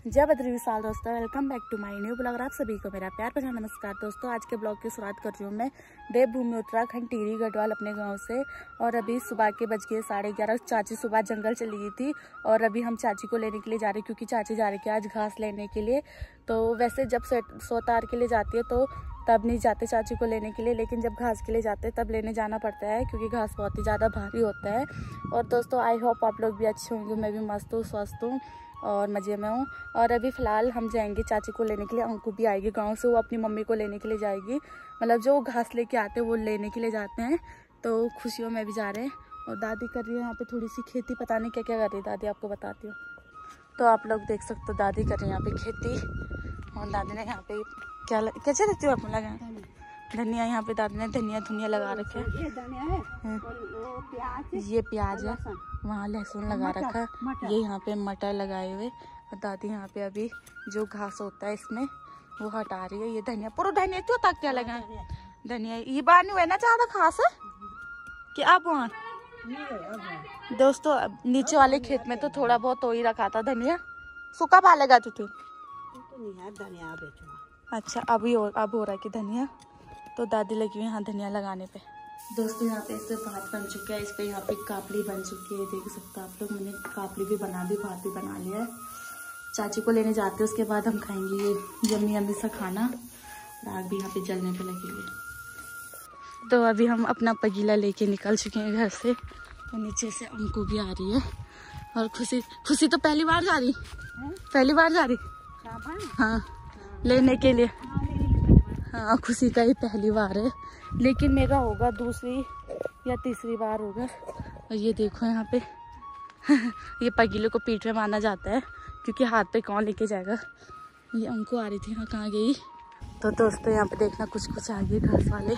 जय बद्री साल दोस्तों, welcome back to my new blog. आप सभी को मेरा प्यार भरा नमस्कार। दोस्तों आज के ब्लॉग की शुरुआत कर रही हूँ मैं देवभूमि उत्तराखंड टिहरी गढ़वाल अपने गांव से। और अभी सुबह के बज गए 11:30। चाची सुबह जंगल चली गई थी और अभी हम चाची को लेने के लिए जा रहे हैं क्योंकि चाची जा रही थी आज घास लेने के लिए। तो वैसे जब सोतार के लिए जाती है तो तब नहीं जाते चाची को लेने के लिए, लेकिन जब घास के लिए जाते हैं तब लेने जाना पड़ता है क्योंकि घास बहुत ही ज़्यादा भारी होता है। और दोस्तों आई होप आप लोग भी अच्छे होंगे, मैं भी मस्त हूँ, स्वस्थ हूँ और मज़े में हूँ। और अभी फ़िलहाल हम जाएंगे चाची को लेने के लिए। अंकु भी आएगी गांव से, वो अपनी मम्मी को लेने के लिए जाएगी। मतलब जो घास लेके आते हैं वो लेने के लिए जाते हैं। तो खुशियों में भी जा रहे हैं। और दादी कर रही है यहाँ पे थोड़ी सी खेती, पता नहीं क्या क्या कर रही है दादी, आपको बताती हूँ। तो आप लोग देख सकते हो दादी कर रही है यहाँ पे खेती। और दादी ने यहाँ पे कैसे रहती हो आप लगा धनिया, यहाँ पे दादी ने धनिया लगा रखे है। ये प्याज है, वहाँ लहसुन लगा रखा है, ये यहाँ पे मटर लगाए हुए। और दादी यहाँ पे अभी जो घास होता है इसमें वो हटा रही है। ये धनिया पूरा धनिया क्यों तक क्या लगा धनिया, ये बार नहीं हुआ ना ज्यादा घास है कि आप वहाँ दोस्तों नीचे वाले खेत में तो थोड़ा बहुत हो ही रखा था धनिया। सूखा पा लगा तू धनिया। अच्छा अब हो रहा है कि धनिया, तो दादी लगी हुई यहाँ धनिया लगाने पे। दोस्तों यहाँ पे इससे भात बन चुका है, इस पे यहाँ पे कापली बन चुकी है, देख सकते हो आप लोग। मैंने कापली भी बना दी, भात भी बना लिया है। चाची को लेने जाते हैं, उसके बाद हम खाएंगे ये यम्मी यम्मी सा खाना। और आग भी यहाँ पे जलने पे लगी हुई। तो अभी हम अपना पगीला लेके निकल चुके हैं घर से। और नीचे से अंकु भी आ रही है और खुशी तो पहली बार जा रही हाँ लेने के लिए। हाँ खुशी का ही पहली बार है, लेकिन मेरा होगा दूसरी या तीसरी बार होगा। और ये देखो यहाँ पे ये पगीले को पीठ में माना जाता है क्योंकि हाथ पे कौन लेके जाएगा। ये अंकु आ रही थी, हाँ कहाँ गई। तो दोस्तों यहाँ पे देखना कुछ आ गए घास वाले।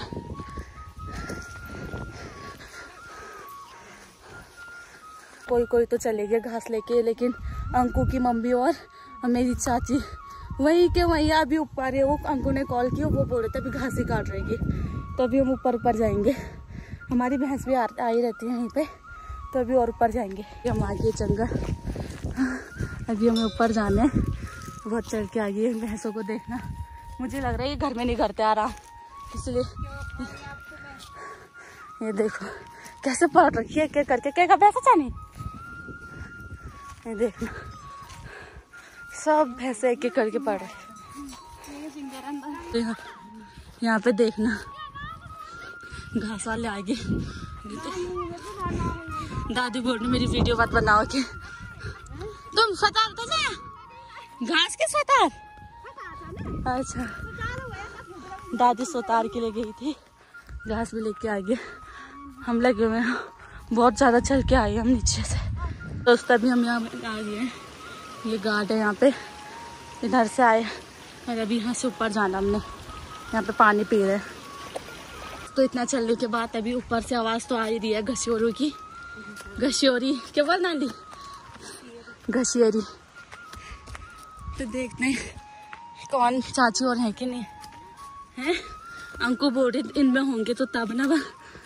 कोई तो चले गए घास लेके, लेकिन अंकु की मम्मी और मेरी चाची वहीं के वहीं अभी ऊपर है। वो अंकु ने कॉल किया, वो बोल रहे थे अभी घास ही काट रहेगी, तो अभी हम ऊपर जाएंगे। हमारी भैंस भी आई रहती है यहीं पे, तो अभी और ऊपर जाएंगे। हम आ गए जंगल, अभी हमें ऊपर जाना है। बहुत चढ़ के आ गई है भैंसों को देखना। मुझे लग रहा है ये घर में नहीं करते आराम, इसलिए ये देखो कैसे पड़ रखी है, क्या करके क्या भैंसा चानी। ये देखना सब भैंसे एक करके पड़ रहे। यहाँ पे देखना घास वाले आगे। दादी बोल रही मेरी वीडियो मत बनाओ के तुम सतार तो नहीं घास के सोतार। अच्छा दादी सोतार के लिए गई थी, घास भी लेके आ गए। हम लगे हुए हैं, बहुत ज्यादा चल के आए हम नीचे से। दोस्तों अभी हम यहाँ आ गए हैं, ये घाट है यहाँ पे, इधर से आए और अभी यहाँ से ऊपर जाना हमने। यहाँ पे पानी पी रहे हैं। तो इतना चलने के बाद अभी ऊपर से आवाज़ तो आ ही रही है घसियोरों की। घसियोरी क्या बोल नाली घसियरी। तो देखते हैं कौन चाची और है कि नहीं है। अंकु बोल रहे इनमें होंगे तो तब ना।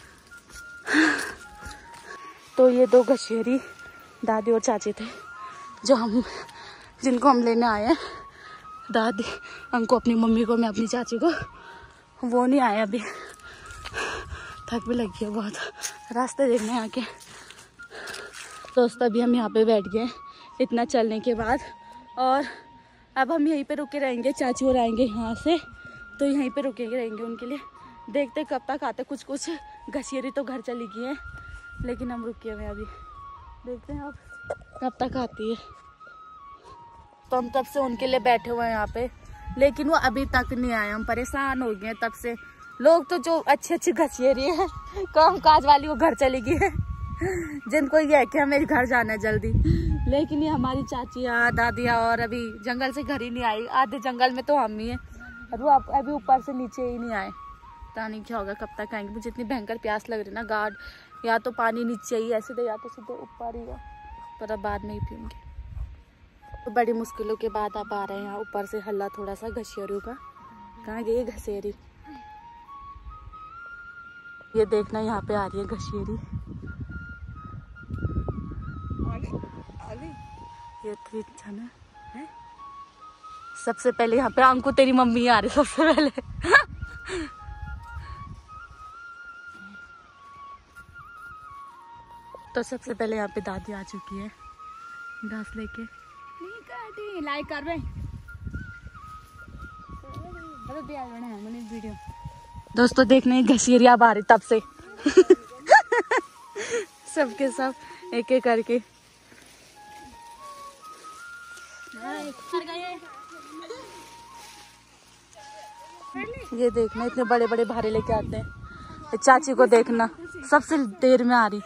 तो ये दो घसियरी दादी और चाची थे जिनको हम लेने आए हैं। दादी अंकु अपनी मम्मी को, मैं अपनी चाची को। वो नहीं आए अभी, थक भी लगी है बहुत, रास्ते देखने आके। दोस्तों अभी हम यहाँ पे बैठ गए इतना चलने के बाद, और अब हम यहीं पे रुके रहेंगे। चाची और आएंगे यहाँ से, तो यहीं पे रहेंगे उनके लिए। देखते कब तक आते। कुछ घसियरी तो घर चली गई है, लेकिन हम रुके हुए अभी, देखते हैं अब कब तक आती है। तो हम तब से उनके लिए बैठे हुए हैं यहाँ पे, लेकिन वो अभी तक नहीं आए। हम परेशान हो गए तब से। लोग तो जो अच्छी घसियरी है काम काज वाली वो घर चली गई है, जिनको ये है कि हमें घर जाना है जल्दी। लेकिन ये हमारी चाचियाँ दादियाँ और अभी जंगल से घर ही नहीं आई। आधे जंगल में तो हम ही हैं और वो अभी ऊपर से नीचे ही नहीं आए। पता नहीं क्या होगा, कब तक आएंगे। मुझे इतनी भयंकर प्यास लग रही ना, गार्ड या तो पानी नीचे ही ऐसे दे या तो सीधे ऊपर ही हो, पर अब बाद में ही पीऊँगी। तो बड़ी मुश्किलों के बाद आप आ रहे हैं यहाँ ऊपर से। हल्ला थोड़ा सा घसियरियों का, कहाँ गई है घसेरी। ये देखना यहाँ पे आ रही है घसियरी। ये है सबसे पहले यहाँ पे अंकु तेरी मम्मी आ रही सबसे पहले। तो सबसे पहले यहाँ पे दादी आ चुकी है घास लेके। लाइक कर रहे वीडियो। दोस्तों देखने घसीरिया बारी तब से सबके सब एक एक करके। ये देखना इतने बड़े बड़े भारे लेके आते हैं। चाची को देखना सबसे देर में आ रही।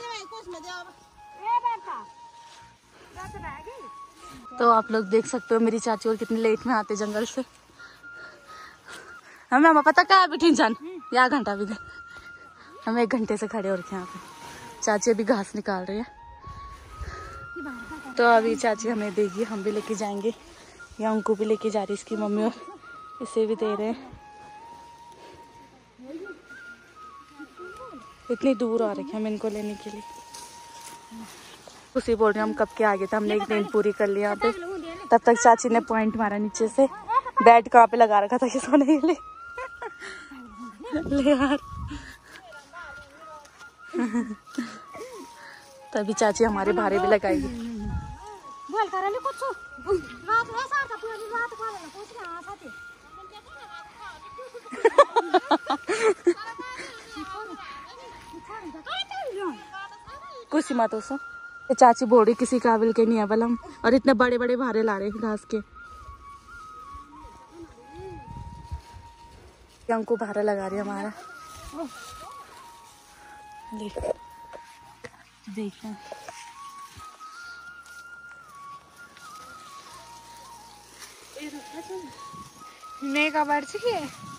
तो आप लोग देख सकते हो मेरी चाची और कितने लेट में आते जंगल से। हमें पता क्या है बिठीन जान या घंटा भी दे। हम 1 घंटे से खड़े हो रखे हैं यहाँ पे। चाची अभी घास निकाल रही है। तो अभी चाची हमें देगी, हम भी लेके जाएंगे या उनको भी लेके जा रही इसकी मम्मी और इसे भी दे रहे हैं। इतनी दूर आ रखे हम इनको लेने के लिए। उसी बोल रहे हम कब के आगे थे, हमने एक नींद पूरी कर लिया यहाँ पे। तब तक चाची ने पॉइंट मारा नीचे से। बेड कहाँ पे लगा रखा था कि सोने के लिए। ले यार तभी चाची हमारे भारे भी लगाएगी। कुछ मत हो चाची बोल रही किसी काबिल के नहीं है बल हम, और इतने बड़े बड़े भारे ला रहे घास के। हमको भारा लगा रही है हमारा। देखना मैं का बार से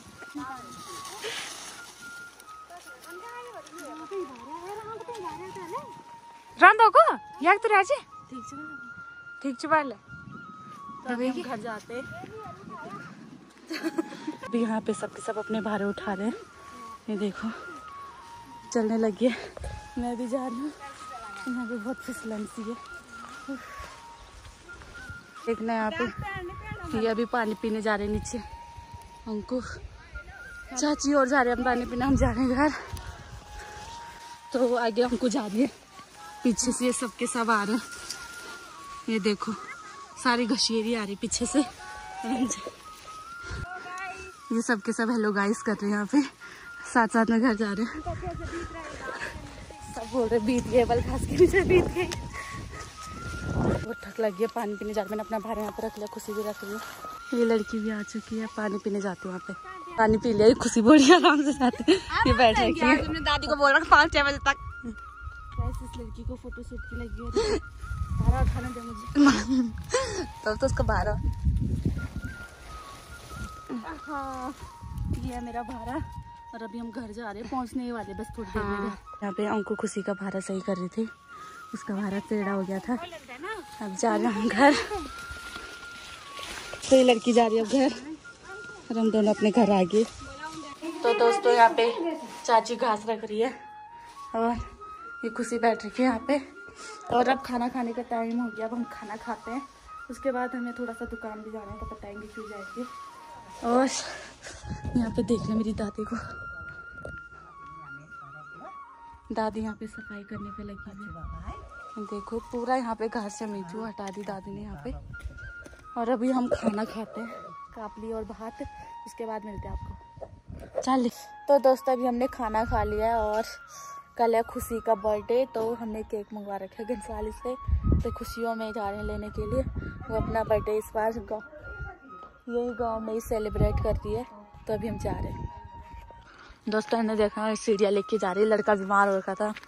रांधो को याक तो राजे ठीक चुबाले तभी हम घर जाते। अभी यहाँ पे सबके सब अपने भारे उठा रहे हैं। ये देखो चलने लगी है, मैं भी जा रही हूँ। यहाँ पे बहुत फिसलन सी है। देखना यहाँ पे ये अभी पानी पीने जा रहे हैं नीचे। हमको चाची और जा रहे हैं हम पानी पीने, हम जा रहे हैं घर। तो आगे हमको जा रही है, पीछे से ये सबके सब आ रहे हैं। ये देखो सारी घसीरी आ रही पीछे से। ये सबके सब हेलो गाइस कर रहे हैं यहाँ पे, साथ साथ में घर जा रहे हैं। सब बोल रहे बीत गए, बल घास के नीचे बीत गए। बहुत थक लगी है, पानी पीने जा रही। मैंने अपना भार यहाँ पे रख लिया, खुशी भी रख लिया। ये लड़की भी आ चुकी है, पानी पीने जाती है वहाँ पे। पानी पी लिया, खुशी बोली आराम से जाते। ये बैठ रखी है। तुमने दादी को बोल रखा 5-6 बजे तक। इस लड़की को फोटो शूट की लगी है। भारा उठाने दे मुझे। तब तो उसका भारा। हाँ ये है मेरा भारा। और अभी हम घर जा रहे हैं, पहुंचने ही वाले बस थोड़ी देर में। यहाँ पे अंकु खुशी का भारा सही कर रही थी, उसका भारा टेढ़ा हो गया था। अब जा रहे हैं हम घर। तो ये लड़की जा रही है अब घर और हम दोनों अपने घर आ गए। तो दोस्तों यहाँ पे चाची घास रख रही है और ये खुशी बैठ रखी है यहाँ पे। और अब खाना खाने का टाइम हो गया, अब हम खाना खाते हैं। उसके बाद हमें थोड़ा सा दुकान भी जाना है, तो बताएंगे क्यों जाएंगे। और यहाँ पे देख लें मेरी दादी को, दादी यहाँ पे सफाई करने पे लगी है। देखो पूरा यहाँ पे घास से मीठू हटा दी दादी ने यहाँ पे। और अभी हम खाना खाते हैं, कापली और भात, उसके बाद मिलते हैं आपको। चल तो दोस्तों अभी हमने खाना खा लिया है और कल है खुशी का बर्थडे, तो हमने केक मंगवा रखा है घनसाली से। तो खुशियों में जा रहे हैं लेने के लिए। वो अपना बर्थडे इस बार यही गांव में ही सेलिब्रेट करती है, तो अभी हम जा रहे हैं। दोस्तों ने देखा सीढ़ियाँ लेके जा रही है, लड़का बीमार हो रखा था।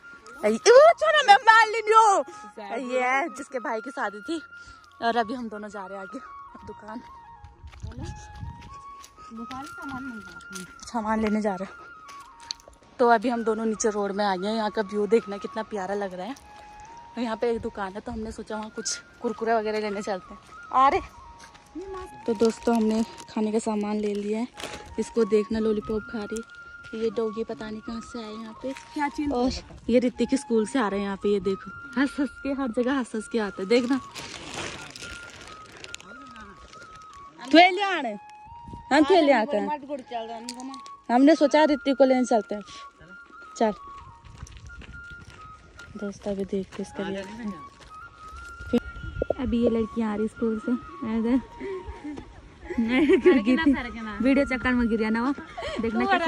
ये है जिसके भाई की शादी थी। और अभी हम दोनों जा रहे हैं आगे दुकान सामान लेने जा रहे हैं। तो अभी हम दोनों नीचे रोड में आ गए हैं। यहाँ का व्यू देखना कितना प्यारा लग रहा है। और यहाँ पे एक दुकान है, तो हमने सोचा वहाँ कुछ कुरकुरे वगैरह लेने चलते हैं। अरे तो दोस्तों हमने खाने का सामान ले लिया है। इसको देखना लॉलीपॉप खा रही। ये डॉगी पता नहीं कहाँ से आए यहाँ पे, क्या चीज। और ये रित्ती के स्कूल से आ रहे हैं यहाँ पे। ये देखो हंस हंस के, हर जगह हंस हंस के आते हैं, देखना। थैलियां आने हम थैलियां आते हैं। हमने सोचा रित्ती को लेने चलते हैं। चल दोस्त अभी देखते इसके लिए। अभी ये लड़की आ रही स्कूल से, वीडियो चक्कर में गिर ना वो देखने कैसे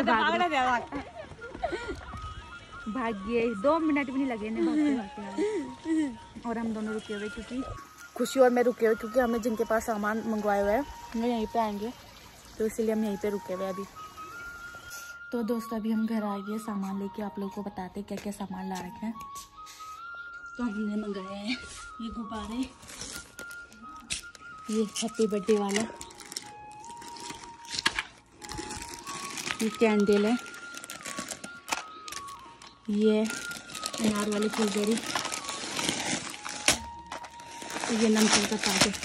भाग गए। 2 मिनट भी नहीं लगे भागते भागते। और हम दोनों रुके हुए क्योंकि खुशी और मैं रुके हुए क्योंकि हमने जिनके पास सामान मंगवाए हुए हैं वो यहीं पे आएंगे, तो इसीलिए हम यहीं पे रुके हुए अभी। तो दोस्तों अभी हम घर आ गए सामान लेके, आप लोगों को बताते क्या क्या सामान ला रखे हैं। तो हमने मंगाया है ये गुब्बारे, ये हैप्पी बर्थडे वाला, ये कैंडल है, ये अनार वाली फुलझड़ी, ये नमकीन का पैकेट,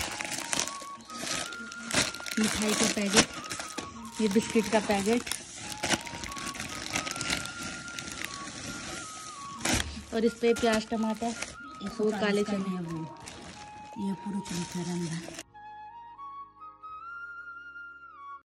मिठाई का पैकेट, ये बिस्किट का पैकेट, और इस पे प्याज टमाटर, वो काले चने, ये पूरी